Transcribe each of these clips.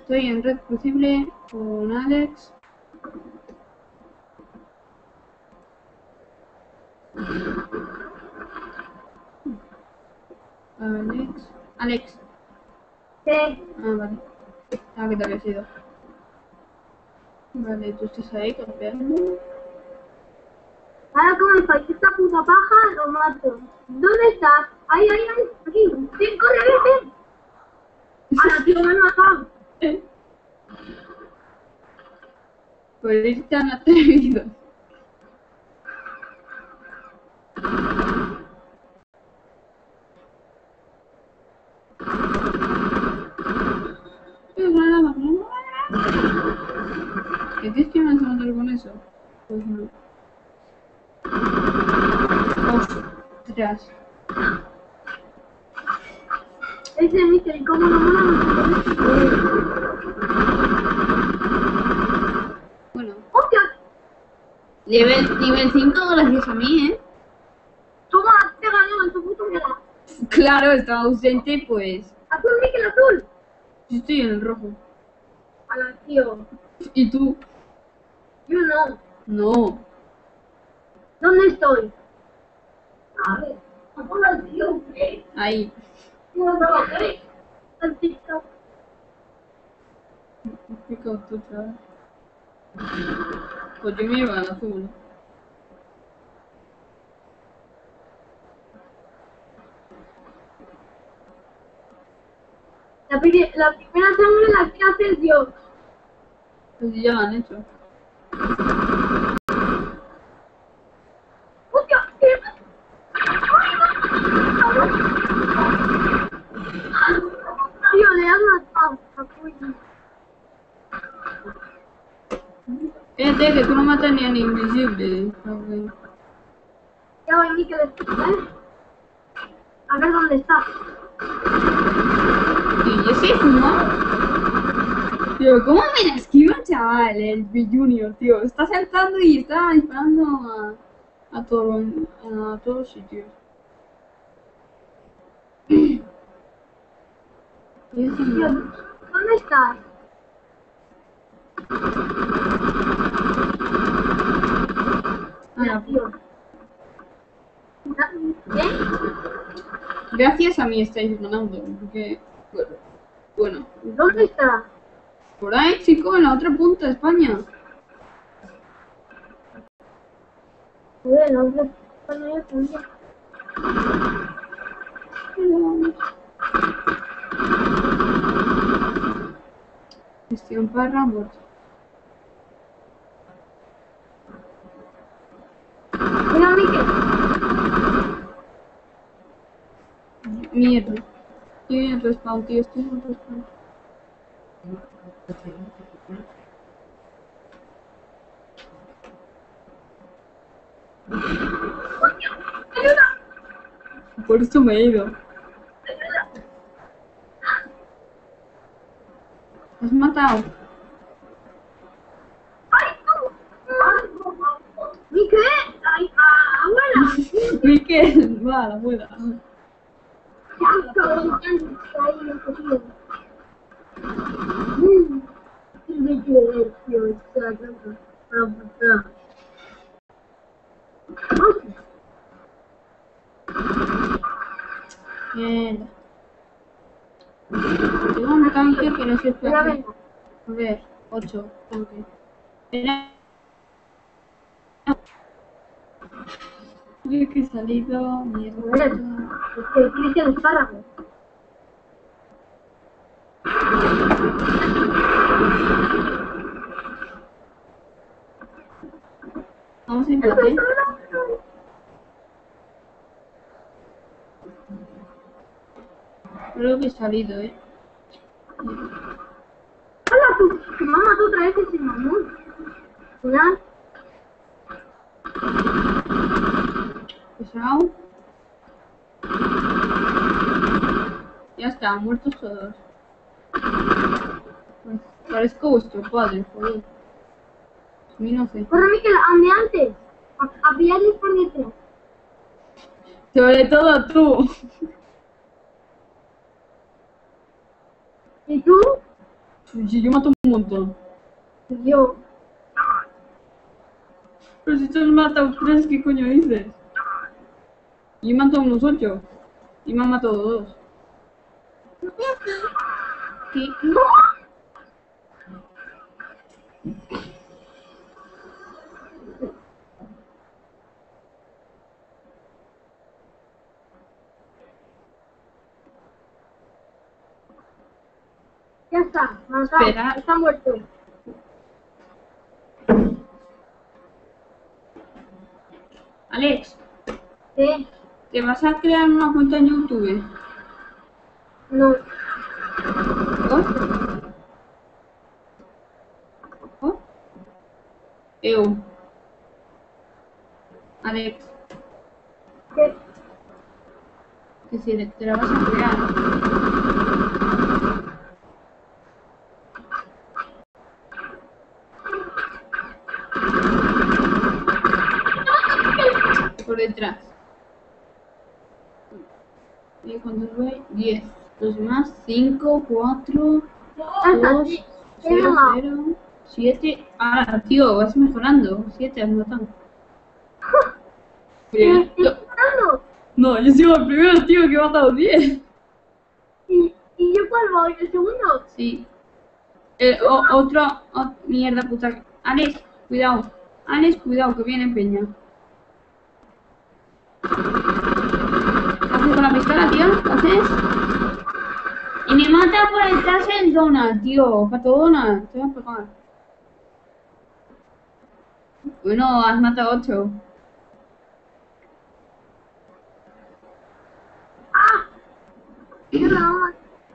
Estoy en red crucible con Alex. Alex. Sí. Ah, vale. Ah, que te había sido. Vale, tú estás ahí campeando. Ahora como me falte esta puta paja, lo mato. ¿Dónde estás? Ahí, aquí. Sí, corre, vete. Ahora, tío, me han matado. Por ir tan atrevido. ¿Qué tienes que más matar con eso? Pues no. Ostras. Ese mister, ¿y cómo no mola? Bueno. ¡Hostia! Nivel 5 gracias a mí, ¿eh? Toma, te ganó en tu puto mierda. Claro, estaba ausente, pues. Azul, Mikel, azul. Yo estoy en el rojo. A la tío. ¿Y tú? Yo no. No. ¿Dónde estoy? A ver. Hola, tío. Ahí. No, ¿qué? Al TikTok. Pica tú, chaval. Pues yo me iba al azul. La primera sangre la quiero hacer yo. Pues ya lo han hecho. ¡Hostia! Tío, le has matado. Fíjate que tú no matas ni a ni invisible. Okay. Ya voy, Mikel, ¿eh? A ver dónde está. Y yo sé fumar. Tío, ¿cómo me la esquiva, chaval? El B-Junior, tío. Está saltando y está disparando a todos los sitios. Tío, ¿dónde estás? Ah, Tío. ¿Eh? gracias a mí estáis ganando, porque... Bueno. ¿Dónde está? Por ahí, chico, en la otra punta de España. Bueno, cuando yo también. Gestión para Rambos. Mira, Mikel. Mierda. Estoy en respawn, tío, estoy en respawn. Por eso me he ido. ¿Has matado? ¡Ay, tú! ¡Mikel! ¡Ay, abuela! Miquel, va, la abuela. Mierda. Tengo un tanque que no sé qué hacer. A ver, 8 tanques. Era... Uy, que he salido, mierda. Es que Cristian espárrago. Vamos a empate. Creo que he salido, Hola, tu mamá otra vez ese mamón. Hola. Pesado. Ya está, muertos todos. Pues, parezco vuestro padre, joder. A mí no sé. Corre, Mikel, ande antes. A pillarles por detrás. Sobre todo tú. ¿Y tú? Si yo mato un montón. Yo. Pero si tú has matado 3, ¿qué coño dices? Yo he matado unos 8. Y me han matado 2. ¿Qué? ¡No! Ya está, matado. Espera. Está muerto. Alex, Sí. ¿te vas a crear una cuenta en YouTube? No. ¿Oh? ¿Oh? Alex, ¿Qué? que si te la vas a crear. Por detrás. ¿Y cuántos voy? 10. Los más, 5, 4, Ya está. 2, Sí. 0, 0, 7. Ah, tío, vas mejorando. 7 has notado. ¿Estoy Yo- matando? No, yo sigo el primero, tío, que he matado 10. ¿Y yo cuál voy? ¿El segundo? Sí. Mierda, puta. Alex, cuidado. Alex, cuidado, que viene Peña. ¿Qué haces con la pistola, tío? ¿Qué haces? Y me mata por detrás el Donald, tío. Pato Donald. Te vas a pegar. Bueno, has matado 8. ¡Ah! Mierda,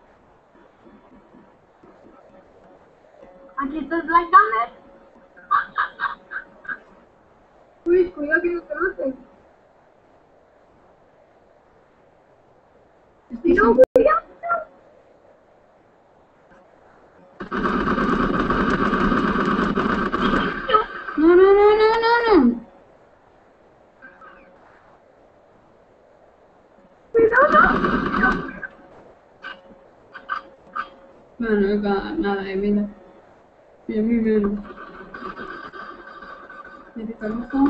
aquí está el Black Gunner. Uy, cuidado que no te maten. No, cuidado. No, no, no, no, no, no. Cuidado. Bueno, nada de vida. Y a mí menos. Me pica el ojo.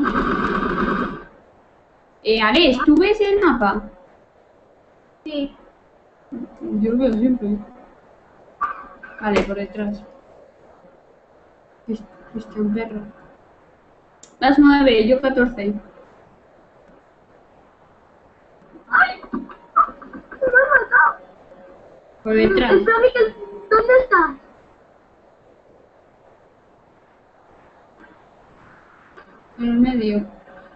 Alex, ¿tú ves el mapa? Sí. Yo lo veo siempre. Vale, por detrás. Este un perro. Las 9, yo 14. ¡Ay! ¡Me han matado! Por detrás. Espera, Miguel, ¿dónde estás? En el medio.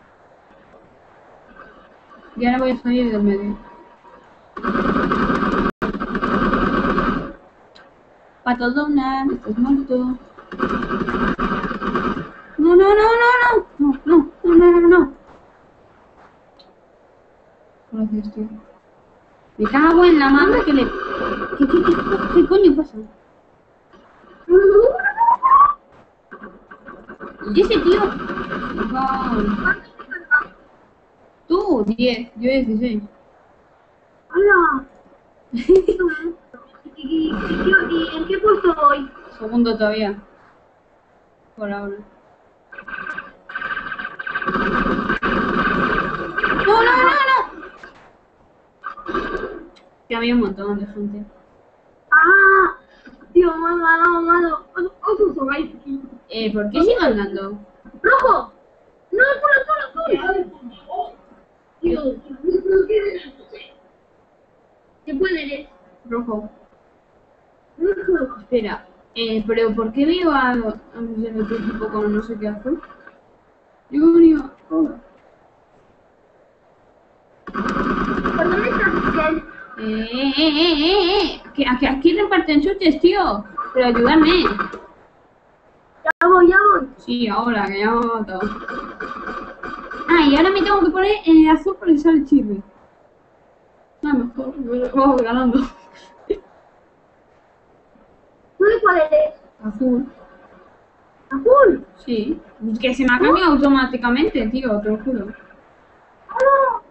Y ahora voy a salir del medio. Pato Donald, estás muerto. No, no, no, no, no. No, no, no, no, no. Gracias, tío. Me cago en la madre que le... ¿Qué coño pasa? ¿Y ese tío? Wow. Tú, 10, yo 16. ¡Hola! ¿Y en qué puesto voy? Segundo todavía. Por ahora. ¡No, no, no, no! Que había un montón de gente. ¡Ah! Tío, me han ganado. Oso sobáis aquí. ¿Por qué sigo andando? ¡Rojo! ¡No, azul! Tío, no tienes. ¿Qué cuál eres? Rojo. Rojo. Espera. Pero ¿por qué veo a los de otro equipo con no sé qué azul? Yo he venido... Oh. ¿Por dónde estás, Miguel? Aquí reparten chutes, tío. Pero ayúdame. Ya voy. Sí, ahora, que ya me ha matado. Ah, y ahora me tengo que poner en el azul para que sale el chirri. Ah, mejor, vamos ganando. ¿Tú de cuál eres? Azul. ¿Azul? Sí. Es que se me ha cambiado automáticamente, tío, te lo juro. ¡Oh,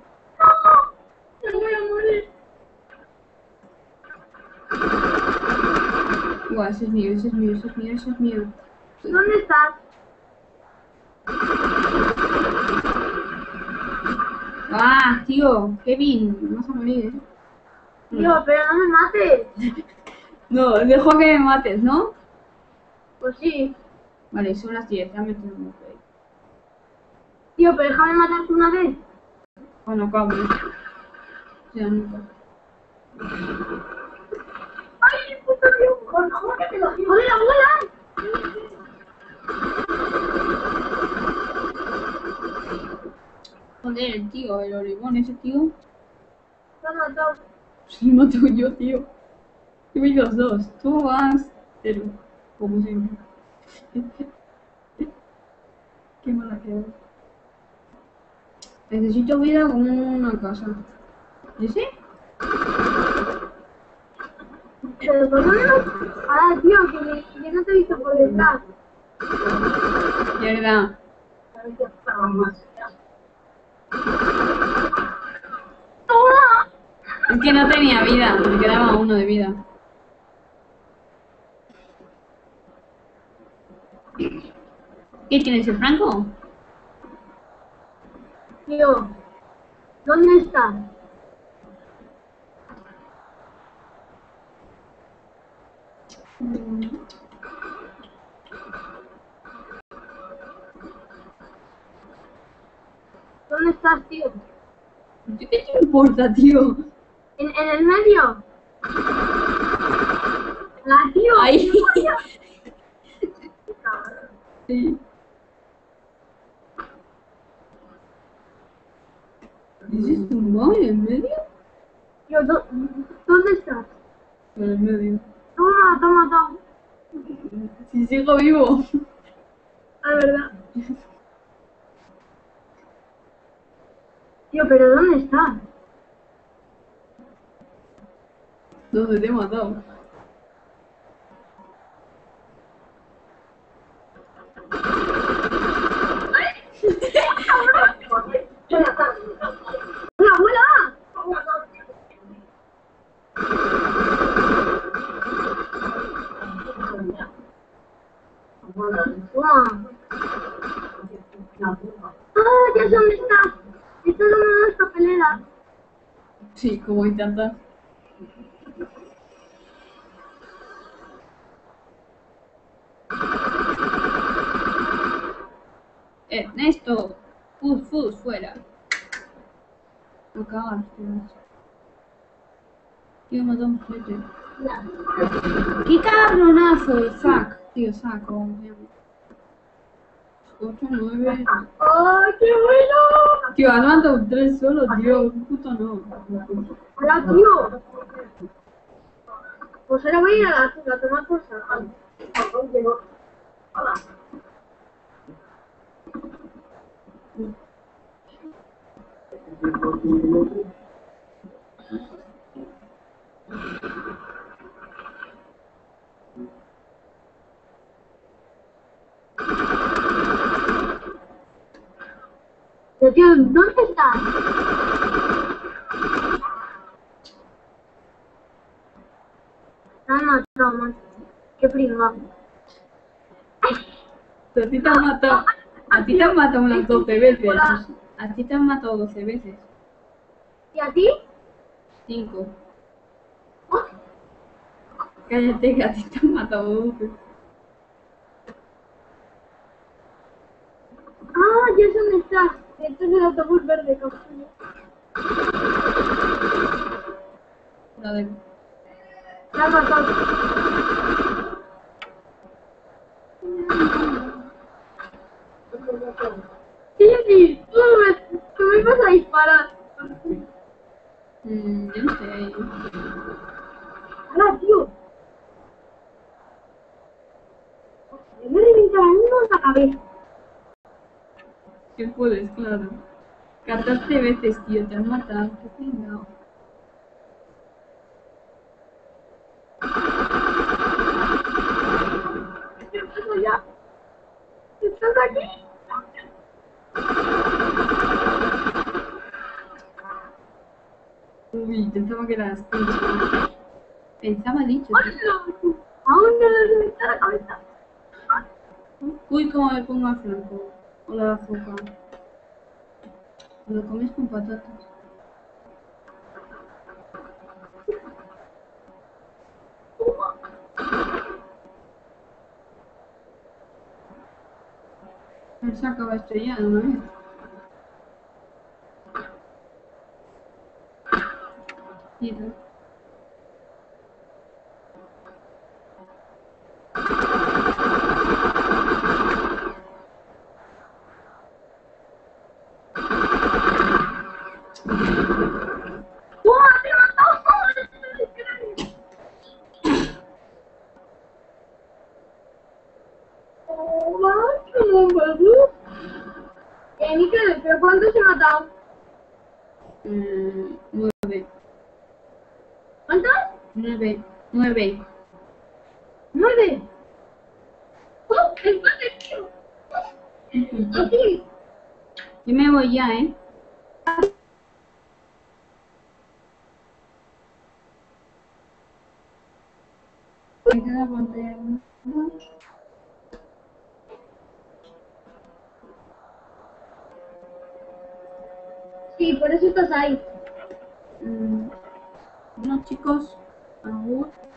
no! ¡Me voy a morir! Buah, ese es mío, ese es mío, ese es mío, ese es mío. ¿Dónde estás? Ah, tío, Kevin, vas a morir, ¿eh? Tío, pero no me mates. No, dejo que me mates, ¿no? Pues sí. Vale, son las 10, ya me tengo que ir. Tío, pero déjame matarte una vez. Cuando cabe. O sea, nunca. ¡Ay, puto tío! ¡Joder, que te lo digo! ¡Joder, abuela! Joder, tío, el Oregón, ese tío. Lo has matado. Se lo mato yo, tío. Yo voy 2-2. Tú vas 0. Como siempre. Qué mala queda. Necesito vida como una casa. ¿Ese? Pero ¿por qué no? Ahora, tío, que no te he visto por detrás. Mierda. ¡Toma! Es que no tenía vida. Me quedaba uno de vida. ¿Qué tienes, el Franco? Tío, ¿dónde estás? ¿Dónde estás, tío? ¿Qué te importa, tío? ¿En el medio? ¡La tío! Ahí. ¡Vaya! Sí. ¿Dices tu madre en medio? Tío, ¿dónde estás? En el medio. Toma, toma, toma. Si sigo vivo. La verdad. Tío, ¿pero dónde estás? ¿Dónde te he matado? ¡Hola, abuela! Toma. ¡Ah, ya sé dónde estás! Estás en una de las papeleras. Sí, como hay tantas. Ernesto, fus, fuera. Acabas, tío. Tío, mató a un gente. ¡Qué cabronazo! Fuck, tío, saco. 8, 9. ¡Ay, qué bueno! Tío, has matado 3 solo, tío. Un puto no. Hola, tío. Pues ahora voy a ir a la tomar por saco. Hola. Pero, tío, ¿dónde estás? Me han matado, man. Qué pringado. Pero a ti te han matado. A ti te han matado unas 12 veces. A ti te han matado 12 veces. ¿Y a ti? 5. Cállate, que a ti te han matado 12. Ah, ya sé dónde estás. Este es el autobús verde, cabrón. La de. Me han matado. Sí, tú me vas a disparar. Yo no sé. Hola, tío. Me reventarán uno en la cabeza. ¿Qué puedes? Claro. 14 veces, tío, te han matado. Qué pringao. ¿Estás allá? ¿Estás aquí? Uy, pensaba que eras tú. Pensaba dicho. Tío. ¡Hola! Aún no le revienta la cabeza. Uy, cómo me pongo al flanco. O la azúcar. Lo comes con patatas. Él se acaba estrellando una vez. Mira. ¡Buah, te he matado! ¡Oh, macho, bebé! Miquel, ¿pero cuántos he matado? 9. ¿Cuántos? 9. 9. 9. ¡Oh, empate, tío! Aquí. Yo me voy ya, ¿eh? Me queda pantalla. Sí, por eso estás ahí. Bueno, chicos, agur.